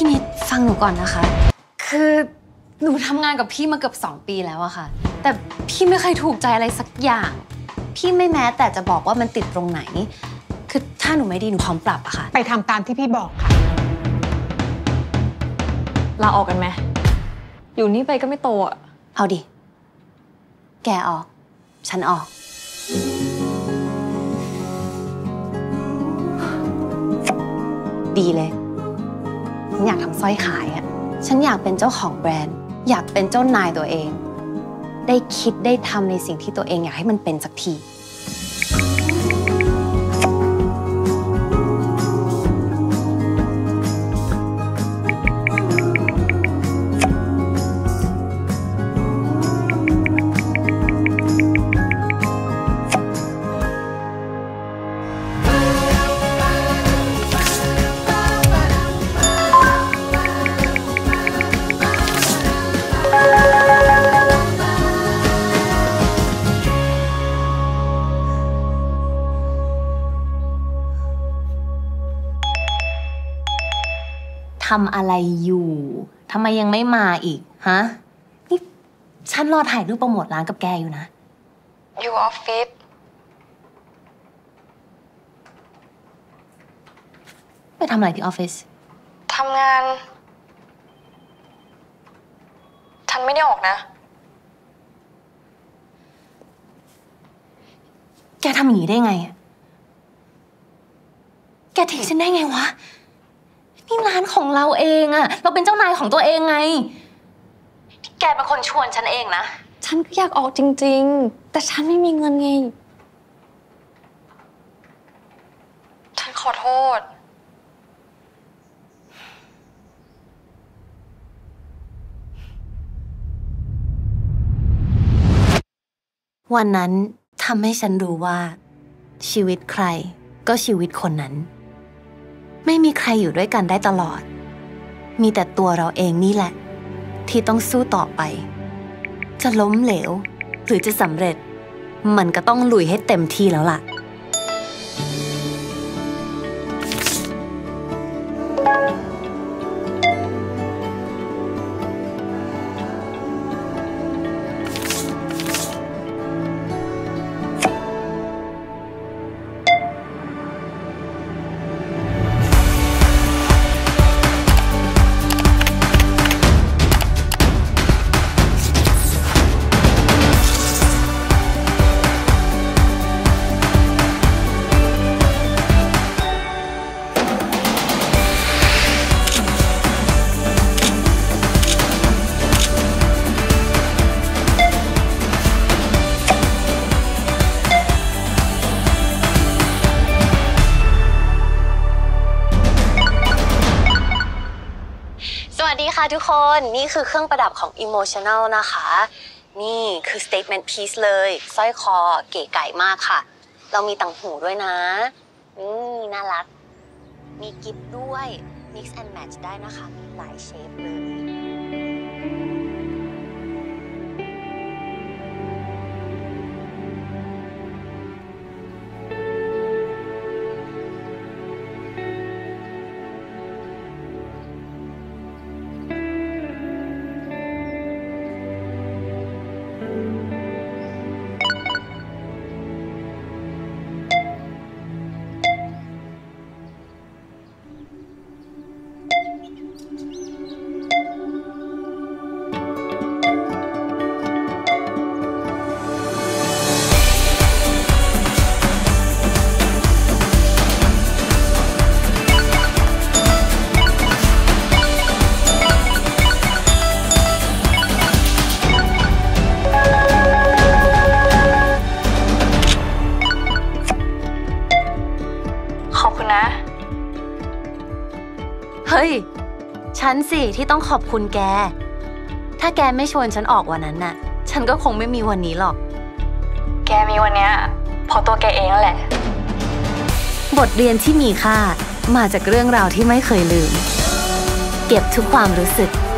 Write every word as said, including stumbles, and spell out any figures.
พี่นิดฟังหนูก่อนนะคะคือหนูทำงานกับพี่มาเกือบสองปีแล้วอะค่ะแต่พี่ไม่เคยถูกใจอะไรสักอย่างพี่ไม่แม้แต่จะบอกว่ามันติดตรงไหนคือถ้าหนูไม่ดีหนูพร้อมปรับอะค่ะไปทำตามที่พี่บอกค่ะลาออกกันไหมอยู่นี่ไปก็ไม่โตอะเอาดิแกออกฉันออกดีเลยฉันอยากทำสร้อยขายอะฉันอยากเป็นเจ้าของแบรนด์อยากเป็นเจ้านายตัวเองได้คิดได้ทำในสิ่งที่ตัวเองอยากให้มันเป็นสักทีทำอะไรอยู่ทำไมยังไม่มาอีกฮะนี่ฉันรอถ่ายรูปโปรโมทร้านกับแกอยู่นะอยู่ออฟฟิศไปทำอะไรที่ออฟฟิศทำงานฉันไม่ได้ออกนะแกทำอย่างนี้ได้ไงอะแกทิ้งฉันได้ไงวะนี่ร้านของเราเองอะเราเป็นเจ้านายของตัวเองไงแกเป็นคนชวนฉันเองนะฉันก็อยากออกจริงๆแต่ฉันไม่มีเงินไงฉันขอโทษวันนั้นทำให้ฉันรู้ว่าชีวิตใครก็ชีวิตคนนั้นไม่มีใครอยู่ด้วยกันได้ตลอดมีแต่ตัวเราเองนี่แหละที่ต้องสู้ต่อไปจะล้มเหลวหรือจะสำเร็จมันก็ต้องลุยให้เต็มที่แล้วล่ะสวัสดีค่ะทุกคนนี่คือเครื่องประดับของ Emotional นะคะนี่คือ statement piece เลยสร้อยคอเก๋ไก๋มากค่ะเรามีต่างหูด้วยนะนี่น่ารักมีกิฟต์ด้วย mix and match ได้นะคะมีหลายเชฟเลยขอบคุณนะเฮ้ยฉันสิที่ต้องขอบคุณแกถ้าแกไม่ชวนฉันออกวันนั้นน่ะฉันก็คงไม่มีวันนี้หรอกแกมีวันเนี้ยเพราะตัวแกเองนั่นแหละบทเรียนที่มีค่ามาจากเรื่องราวที่ไม่เคยลืมเก็บทุกความรู้สึก